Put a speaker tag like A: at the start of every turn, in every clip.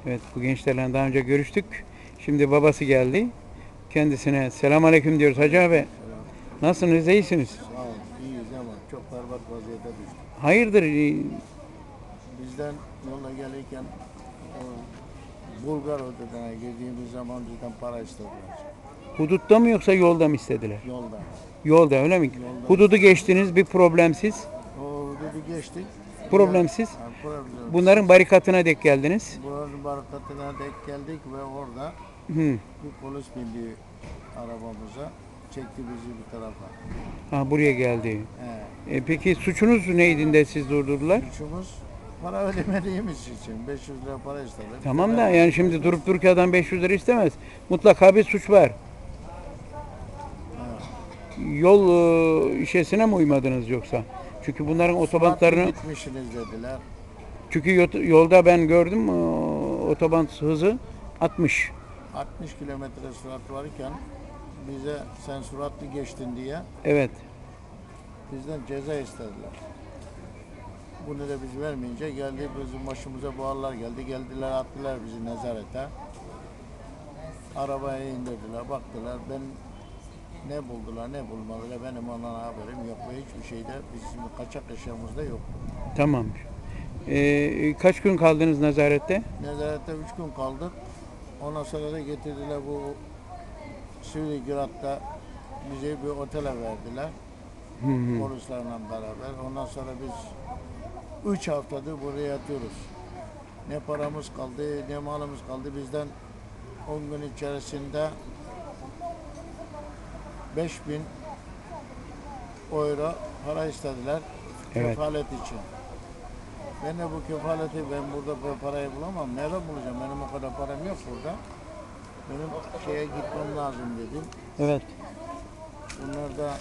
A: Evet, bu gençlerle daha önce görüştük. Şimdi babası geldi. Kendisine selamünaleyküm diyoruz Hacı abi.
B: Selam.
A: Nasılsınız, iyisiniz?
B: Sağ ol. İyiyiz ama çok berbat vaziyete düştük.
A: Hayırdır?
B: Bizden yola gelirken o Bulgar ödedene girdiğimiz zaman bizden para istediler.
A: Hudutta mı yoksa yolda mı istediler?
B: Yolda.
A: Yolda, öyle mi?
B: Yolda.
A: Hududu geçtiniz, bir problemsiz.
B: O ödedi geçtik.
A: Problemsiz.
B: Yani problemsiz.
A: Bunların barikatına denk geldiniz.
B: Buranın barakatına denk geldik ve orada
A: Hı.
B: bir polis bindi arabamıza. Çekti bizi bir tarafa.
A: Ha, buraya geldi.
B: He.
A: Peki suçunuz neydi de siz durdurdular?
B: Suçumuz para ödemediğimiz için 500 lira para istedi.
A: Tamam da yani şimdi durup dururken adam 500 lira istemez. Mutlaka bir suç var. Yol işesine mi uymadınız yoksa? Çünkü bunların otobanlarını,
B: Gitmişsiniz dediler.
A: çünkü yolda ben gördüm otoban hızı 60.
B: 60 kilometre sürat varken bize sen süratli geçtin diye
A: Evet.
B: bizden ceza istediler. Bunu da biz vermeyince geldi bizim başımıza buharlar geldi. Geldiler attılar bizi nezarete. Arabaya indirdiler baktılar. Ben ne buldular ne bulmadılar benim ondan haberim yok ve hiçbir şeyde bizim kaçak eşyamızda yok.
A: Tamam. Kaç gün kaldınız nezarette?
B: Nezarette 3 gün kaldık. Ondan sonra da getirdiler bu Sivrigirat'ta bizi bir otele verdiler.
A: Hı hı.
B: Polislerle beraber. Ondan sonra biz 3 haftadır buraya yatıyoruz. Ne paramız kaldı, ne malımız kaldı. Bizden 10 gün içerisinde 5.000 euro para istediler
A: Evet.
B: kefalet için. Ben de bu kefaleti ben burada bu parayı bulamam. Nerede bulacağım? Benim o kadar param yok burada. Benim şeye gitmem lazım dedim.
A: Evet.
B: Bunlar da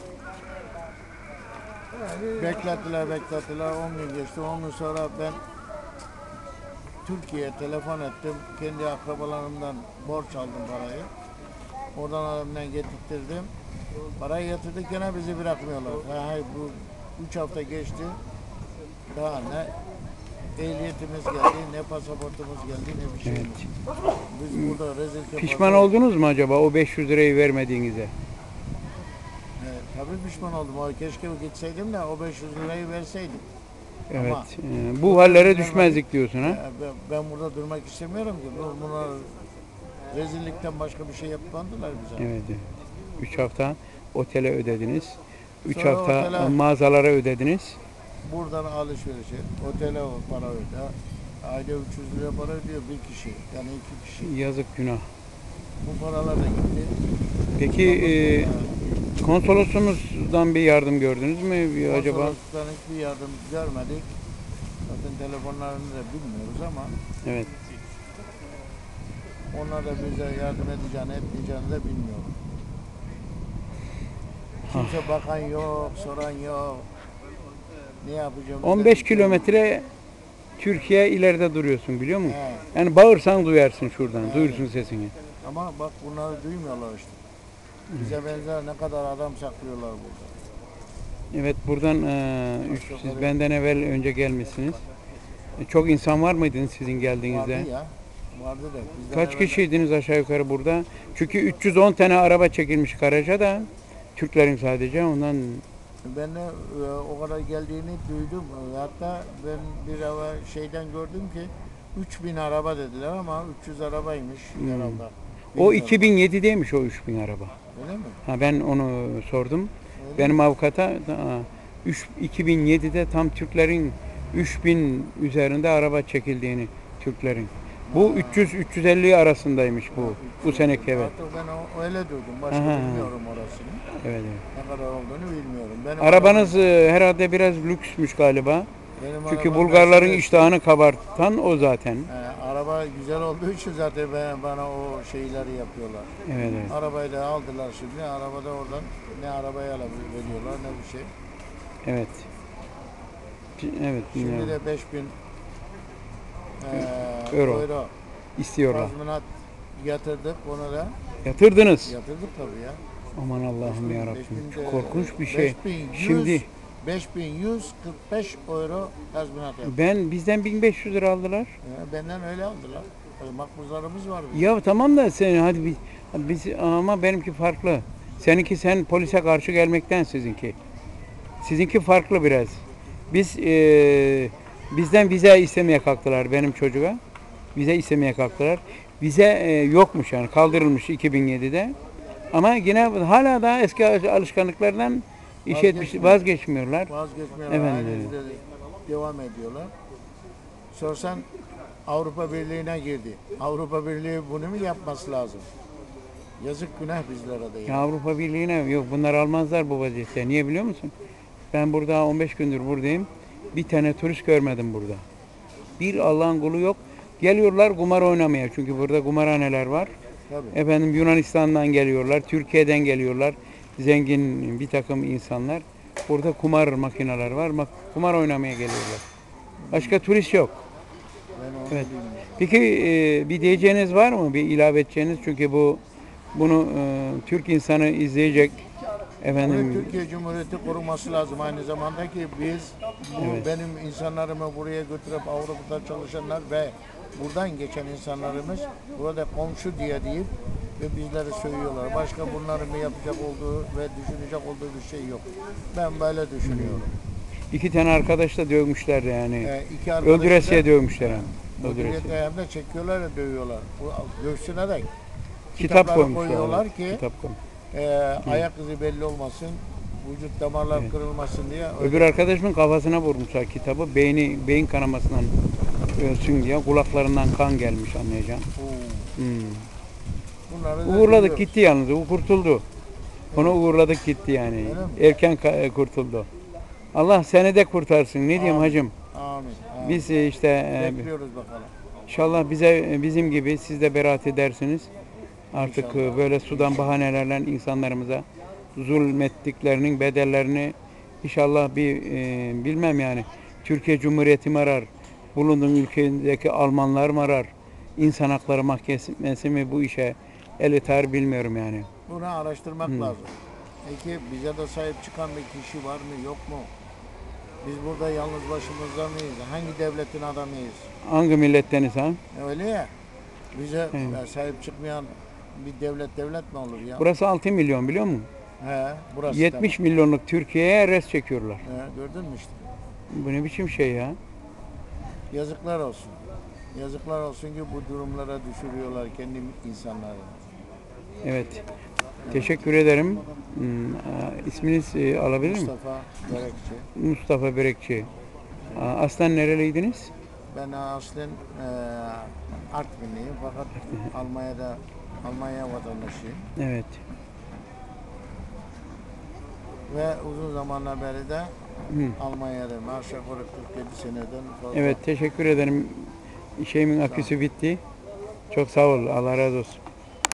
B: beklettiler. 10 gün geçti. 10 gün sonra ben Türkiye'ye telefon ettim. Kendi akrabalarımdan borç aldım parayı. Oradan adamdan getirttirdim. Parayı yatırdık gene bizi bırakmıyorlar. Hayır bu 3 hafta geçti. Daha ne ehliyetimiz geldi, ne pasaportumuz geldi, ne bir şey.
A: Evet.
B: Biz burada rezil
A: Pişman oldunuz mu acaba o 500 lirayı vermediğinize?
B: Tabii pişman oldum. Keşke gitseydim de o 500 lirayı verseydim.
A: Evet.
B: Ama
A: Bu hallere düşmezdik diyorsun ha?
B: ben burada durmak istemiyorum ki. Bunlar rezillikten başka bir şey yapmadılar bize.
A: Evet. 3 hafta otele ödediniz. 3
B: Sonra
A: hafta
B: otele-
A: mağazalara ödediniz.
B: Buradan alışverişe, otele para öde. Ayda 300 lira para ödüyor bir kişi. Yani 2 kişi.
A: Yazık, günah.
B: Bu paralar da gitti.
A: Peki konsolosumuzdan bir yardım gördünüz mü acaba?
B: Konsolosluktan hiçbir yardım görmedik. Zaten telefonlarını da bilmiyoruz ama
A: Evet.
B: onlar da bize yardım edeceğini etmeyeceğini de bilmiyorum. Kimse bakan yok, soran yok. Ne yapacağım?
A: 15 kilometre Türkiye ileride duruyorsun, biliyor musun?
B: He.
A: Yani bağırsan duyarsın şuradan,
B: Evet.
A: duyursun sesini.
B: Ama bak bunları duymuyorlar işte. Bize benzer ne kadar adam saklıyorlar burada.
A: Evet, buradan siz benden evvel önce gelmişsiniz. Çok insan var mıydı sizin geldiğinizde?
B: Vardı ya. Vardı da. Bizden
A: Kaç
B: evvel-
A: kişiydiniz aşağı yukarı burada? Çünkü 310 tane araba çekilmiş garaja da, Türklerin sadece, ondan.
B: Ben de o kadar geldiğini duydum. Hatta ben bir şeyden gördüm ki 3000 araba dediler ama 300 arabaymış herhalde.
A: O
B: Bilmiyorum.
A: 2007'deymiş o 3000 araba.
B: Öyle mi?
A: Ha, ben onu sordum.
B: Öyle
A: Benim
B: mi?
A: avukata 2007'de tam Türklerin 3000 üzerinde araba çekildiğini, Türklerin. Bu 300-350 arasındaymış bu seneki, evet.
B: Artık ben öyle duydum. Başka
A: Aha.
B: bilmiyorum orasını.
A: Evet, evet.
B: Ne kadar olduğunu bilmiyorum. Benim
A: Arabanız herhalde biraz lüksmüş galiba.
B: benim
A: Çünkü
B: arabam
A: Bulgarların
B: Mercedes.
A: iştahını kabartan o zaten.
B: Araba güzel olduğu için zaten bana o şeyleri yapıyorlar.
A: Evet, evet.
B: Arabayı da aldılar şimdi. Arabada oradan ne arabayı veriyorlar ne bir şey.
A: Evet. Evet,
B: Şimdi
A: bilmiyorum.
B: de 5000
A: Euro.
B: euro
A: İstiyorlar.
B: tazminat yatırdık ona da.
A: Yatırdınız.
B: Yatırdık tabii ya.
A: Aman Allah'ım
B: 5000
A: yarabbim.
B: 5000 de-
A: Korkunç bir şey.
B: 5100
A: Şimdi
B: 5145 euro tazminat yaptı.
A: bizden 1500 lira aldılar.
B: Benden öyle aldılar. Makbuzlarımız var bizim.
A: Ya tamam da sen hadi biz ama benimki farklı. Seninki sen polise karşı gelmekten sizinki. Sizinki farklı biraz. Biz bizden vize istemeye kalktılar benim çocuğa. Vize istemeye kalktılar. Vize yokmuş yani kaldırılmış 2007'de. Ama yine hala da eski alışkanlıklardan vazgeçmiyorlar.
B: Vazgeçmiyorlar.
A: Efendim.
B: Aynı bizde devam ediyorlar. Sorsan Avrupa Birliği'ne girdi. Avrupa Birliği bunu mu yapması lazım? Yazık günah bizlere de.
A: Ya Avrupa Birliği'ne yok bunlar almazlar bu vaziyette. Niye biliyor musun? Ben burada 15 gündür buradayım. Bir tane turist görmedim burada. Bir Allah'ın kulu yok. Geliyorlar kumar oynamaya. Çünkü burada kumarhaneler var.
B: Tabii.
A: Efendim Yunanistan'dan geliyorlar, Türkiye'den geliyorlar. Zengin bir takım insanlar. Burada kumar makineler var. Kumar oynamaya geliyorlar. Başka turist yok.
B: Ben onu
A: Evet.
B: bilmiyorum.
A: Peki bir diyeceğiniz var mı? Bir ilave edeceğiniz? Çünkü bunu Türk insanı izleyecek.
B: Bunu
A: Efendim
B: Türkiye Cumhuriyeti koruması lazım aynı zamanda ki biz bu
A: Evet.
B: benim insanlarımı buraya götürüp Avrupa'da çalışanlar ve buradan geçen insanlarımız burada komşu diye deyip ve bizleri söylüyorlar. Başka bunların mı yapacak olduğu ve düşünecek olduğu bir şey yok. Ben böyle düşünüyorum.
A: iki tane arkadaş da dövmüşler yani.
B: İki arkadaşı da
A: Öldüresiye dövmüşler hem. Öldüresiye.
B: müdüriyete hem de çekiyorlar ve dövüyorlar. Bu dövsüne de
A: Kitap
B: kitapları
A: koymuşlar.
B: koyuyorlar ki
A: Kitap koy.
B: ayak izi belli olmasın, vücut damarlar
A: Evet.
B: kırılmasın diye.
A: Öbür arkadaşımın kafasına vurmuşlar kitabı. Beyin kanamasından ölsün diye. Kulaklarından kan gelmiş anlayacağım.
B: Oo,
A: Hmm.
B: bunları da
A: Uğurladık
B: duyuyoruz.
A: gitti yalnız. O kurtuldu. Onu uğurladık gitti yani.
B: Öyle mi?
A: Erken kurtuldu. Allah seni de kurtarsın. Ne diyeyim
B: Amin.
A: hacım?
B: Amin. Amin.
A: Biz işte
B: Bekliyoruz bakalım.
A: inşallah bizim gibi siz de beraat edersiniz. Artık
B: İnşallah.
A: böyle sudan bahanelerle insanlarımıza zulmettiklerinin bedellerini inşallah bilmem yani Türkiye Cumhuriyeti mi arar, bulunduğun ülkedeki Almanlar mı arar, İnsan Hakları Mahkemesi mi bu işe el atar bilmiyorum yani.
B: Bunu araştırmak lazım. Peki bize de sahip çıkan bir kişi var mı yok mu? Biz burada yalnız başımızda mıyız? Hangi devletin adamıyız?
A: Hangi milletteniz ha?
B: Öyle ya. Bize
A: Evet.
B: sahip çıkmayan bir devlet mi olur ya?
A: Burası 6 milyon biliyor musun?
B: He, burası
A: 70 milyonluk Türkiye'ye res çekiyorlar.
B: He, gördün mü işte?
A: Bu ne biçim şey ya?
B: Yazıklar olsun. Yazıklar olsun ki bu durumlara düşürüyorlar kendi insanlarını.
A: Evet. Teşekkür ederim. İsminiz alabilir miyim?
B: Mustafa Börekçi.
A: Mustafa Börekçi. Aslen nereliydiniz?
B: Ben aslen Artvinliyim fakat Almanya vatandaşıyım.
A: Evet.
B: Ve uzun zamandan beri de
A: Hı.
B: Almanya'dayım. Aşağı yukarı 47 seneden fazla.
A: Evet, teşekkür ederim. Şeyimin aküsü bitti. Çok sağ ol. Allah razı olsun.